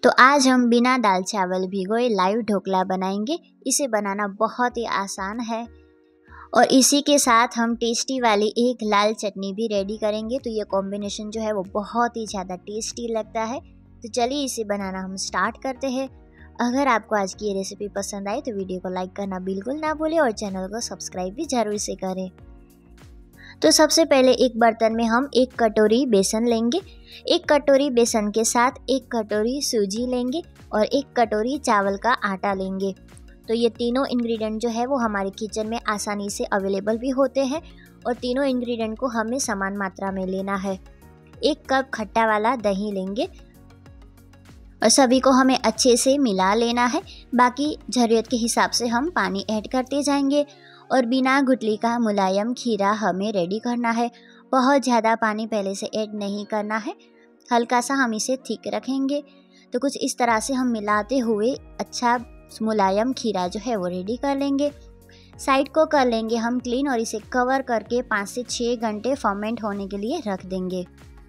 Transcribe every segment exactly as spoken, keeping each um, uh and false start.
तो आज हम बिना दाल चावल भिगोए लाइव ढोकला बनाएंगे। इसे बनाना बहुत ही आसान है और इसी के साथ हम टेस्टी वाली एक लाल चटनी भी रेडी करेंगे। तो ये कॉम्बिनेशन जो है वो बहुत ही ज़्यादा टेस्टी लगता है। तो चलिए इसे बनाना हम स्टार्ट करते हैं। अगर आपको आज की ये रेसिपी पसंद आई तो वीडियो को लाइक करना बिल्कुल ना भूलें और चैनल को सब्सक्राइब भी ज़रूर से करें। तो सबसे पहले एक बर्तन में हम एक कटोरी बेसन लेंगे। एक कटोरी बेसन के साथ एक कटोरी सूजी लेंगे और एक कटोरी चावल का आटा लेंगे। तो ये तीनों इंग्रेडिएंट जो है वो हमारे किचन में आसानी से अवेलेबल भी होते हैं और तीनों इंग्रेडिएंट को हमें समान मात्रा में लेना है। एक कप खट्टा वाला दही लेंगे और सभी को हमें अच्छे से मिला लेना है। बाकी ज़रूरत के हिसाब से हम पानी ऐड करते जाएंगे और बिना गुठली का मुलायम खीरा हमें रेडी करना है। बहुत ज़्यादा पानी पहले से ऐड नहीं करना है, हल्का सा हम इसे थिक रखेंगे। तो कुछ इस तरह से हम मिलाते हुए अच्छा मुलायम खीरा जो है वो रेडी कर लेंगे। साइड को कर लेंगे हम क्लीन और इसे कवर करके पाँच से छः घंटे फर्मेंट होने के लिए रख देंगे।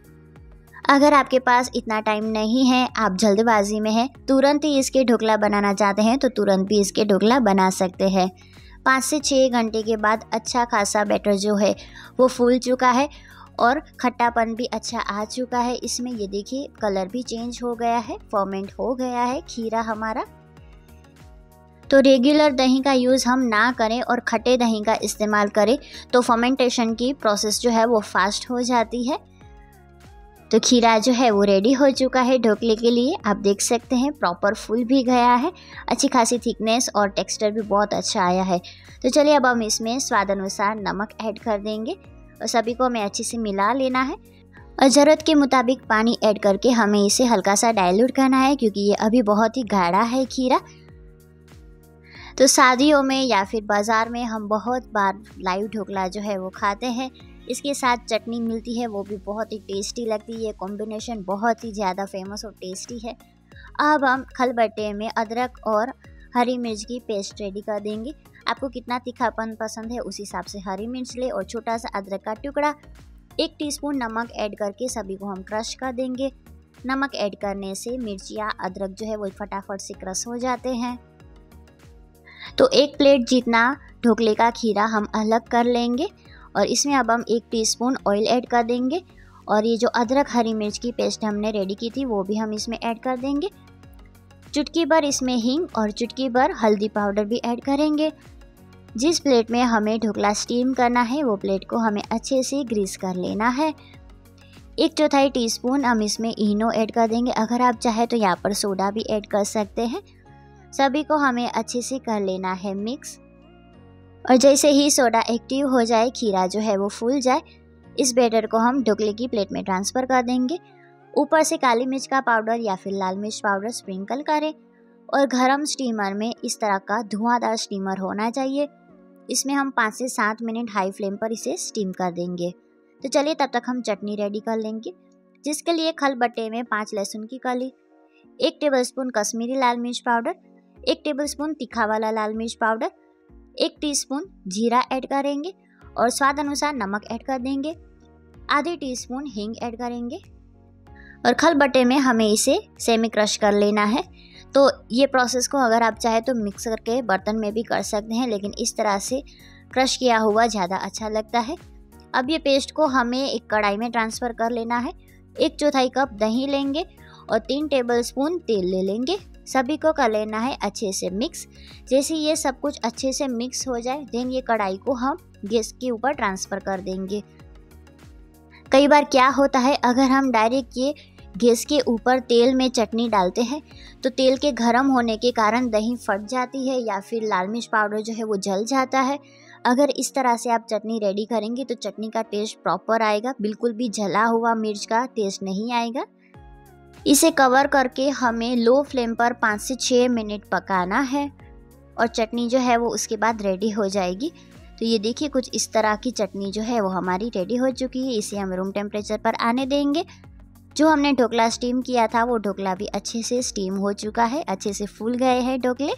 अगर आपके पास इतना टाइम नहीं है, आप जल्दबाजी में हैं, तुरंत ही इसके ढोकला बनाना चाहते हैं तो तुरंत भी इसके ढोकला बना सकते हैं। पाँच से छः घंटे के बाद अच्छा खासा बैटर जो है वो फूल चुका है और खट्टापन भी अच्छा आ चुका है। इसमें ये देखिए कलर भी चेंज हो गया है, फर्मेंट हो गया है खीरा हमारा। तो रेगुलर दही का यूज़ हम ना करें और खट्टे दही का इस्तेमाल करें तो फर्मेंटेशन की प्रोसेस जो है वो फास्ट हो जाती है। तो खीरा जो है वो रेडी हो चुका है ढोकले के लिए। आप देख सकते हैं प्रॉपर फूल भी गया है, अच्छी खासी थिकनेस और टेक्सचर भी बहुत अच्छा आया है। तो चलिए अब हम इसमें स्वाद अनुसार नमक ऐड कर देंगे और सभी को हमें अच्छे से मिला लेना है और ज़रूरत के मुताबिक पानी ऐड करके हमें इसे हल्का सा डाइल्यूट करना है क्योंकि ये अभी बहुत ही गाढ़ा है खीरा। तो शादियों में या फिर बाज़ार में हम बहुत बार लाइव ढोकला जो है वो खाते हैं। इसके साथ चटनी मिलती है, वो भी बहुत ही टेस्टी लगती है। कॉम्बिनेशन बहुत ही ज़्यादा फेमस और टेस्टी है। अब हम खलबट्टे में अदरक और हरी मिर्च की पेस्ट रेडी कर देंगे। आपको कितना तीखापन पसंद है उस हिसाब से हरी मिर्च ले और छोटा सा अदरक का टुकड़ा। एक टीस्पून नमक ऐड करके सभी को हम क्रश कर देंगे। नमक ऐड करने से मिर्च या अदरक जो है वो फटाफट से क्रश हो जाते हैं। तो एक प्लेट जितना ढोकले का खीरा हम अलग कर लेंगे और इसमें अब हम एक टीस्पून ऑयल ऐड कर देंगे और ये जो अदरक हरी मिर्च की पेस्ट हमने रेडी की थी वो भी हम इसमें ऐड कर देंगे। चुटकी भर इसमें हींग और चुटकी भर हल्दी पाउडर भी ऐड करेंगे। जिस प्लेट में हमें ढोकला स्टीम करना है वो प्लेट को हमें अच्छे से ग्रीस कर लेना है। एक चौथाई टीस्पून हम इसमें इनो ऐड कर देंगे। अगर आप चाहे तो यहाँ पर सोडा भी ऐड कर सकते हैं। सभी को हमें अच्छे से कर लेना है मिक्स और जैसे ही सोडा एक्टिव हो जाए, खीरा जो है वो फूल जाए, इस बैटर को हम ढोकले की प्लेट में ट्रांसफ़र कर देंगे। ऊपर से काली मिर्च का पाउडर या फिर लाल मिर्च पाउडर स्प्रिंकल करें और गरम स्टीमर में इस तरह का धुआंधार स्टीमर होना चाहिए। इसमें हम पाँच से सात मिनट हाई फ्लेम पर इसे स्टीम कर देंगे। तो चलिए तब तक हम चटनी रेडी कर लेंगे, जिसके लिए खलबट्टे में पाँच लहसुन की कली, एक टेबलस्पून कश्मीरी लाल मिर्च पाउडर, एक टेबलस्पून तीखा वाला लाल मिर्च पाउडर, एक टीस्पून जीरा ऐड करेंगे और स्वाद अनुसार नमक ऐड कर देंगे। आधी टीस्पून हींग ऐड करेंगे और खलबट्टे में हमें इसे सेमी क्रश कर लेना है। तो ये प्रोसेस को अगर आप चाहे तो मिक्सर के बर्तन में भी कर सकते हैं, लेकिन इस तरह से क्रश किया हुआ ज़्यादा अच्छा लगता है। अब ये पेस्ट को हमें एक कढ़ाई में ट्रांसफ़र कर लेना है। एक चौथाई कप दही लेंगे और तीन टेबलस्पून तेल ले लेंगे। सभी को कर लेना है अच्छे से मिक्स। जैसे ये सब कुछ अच्छे से मिक्स हो जाए, देन ये कढ़ाई को हम गैस के ऊपर ट्रांसफ़र कर देंगे। कई बार क्या होता है, अगर हम डायरेक्ट ये गैस के ऊपर तेल में चटनी डालते हैं तो तेल के गर्म होने के कारण दही फट जाती है या फिर लाल मिर्च पाउडर जो है वो जल जाता है। अगर इस तरह से आप चटनी रेडी करेंगे तो चटनी का टेस्ट प्रॉपर आएगा, बिल्कुल भी जला हुआ मिर्च का टेस्ट नहीं आएगा। इसे कवर करके हमें लो फ्लेम पर पाँच से छः मिनट पकाना है और चटनी जो है वो उसके बाद रेडी हो जाएगी। तो ये देखिए कुछ इस तरह की चटनी जो है वो हमारी रेडी हो चुकी है। इसे हम रूम टेम्परेचर पर आने देंगे। जो हमने ढोकला स्टीम किया था वो ढोकला भी अच्छे से स्टीम हो चुका है, अच्छे से फूल गए हैं ढोकले।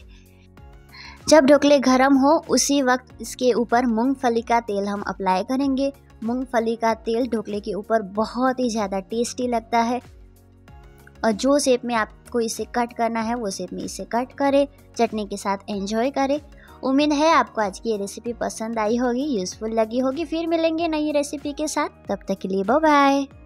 जब ढोकले गर्म हो उसी वक्त इसके ऊपर मूंगफली का तेल हम अप्लाई करेंगे। मूंगफली का तेल ढोकले के ऊपर बहुत ही ज़्यादा टेस्टी लगता है और जो शेप में आपको आपको इसे कट करना है वो शेप में इसे कट करें, चटनी के साथ एंजॉय करें। उम्मीद है आपको आज की ये रेसिपी पसंद आई होगी, यूज़फुल लगी होगी। फिर मिलेंगे नई रेसिपी के साथ, तब तक के लिए बाय बाय।